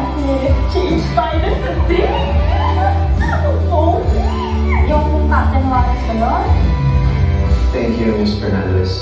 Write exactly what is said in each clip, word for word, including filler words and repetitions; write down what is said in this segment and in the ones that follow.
kasi change tayo today. Oh, yung Captain Wallace ba doon? Thank you, Miss Fernandez.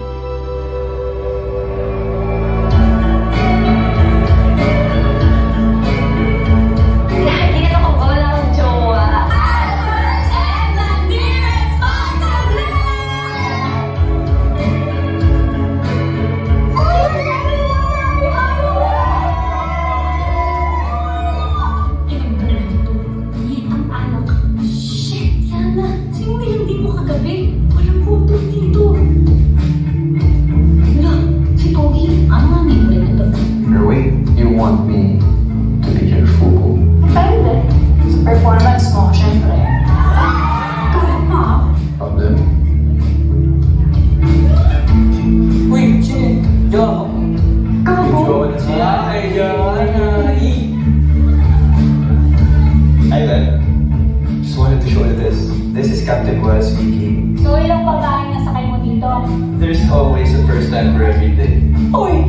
Want me to be your fubu? Depende. Sa performance mo, syempre. Kaya pa. Problem? Uy, sino? Jowa ko. Kabo? Jowa na siya. Ay, jowa na. Hi there. Just wanted to show you this. This is Captain Wells speaking. So, ilang pagkain na sakay mo dito? There's always a first time for everything. Uy!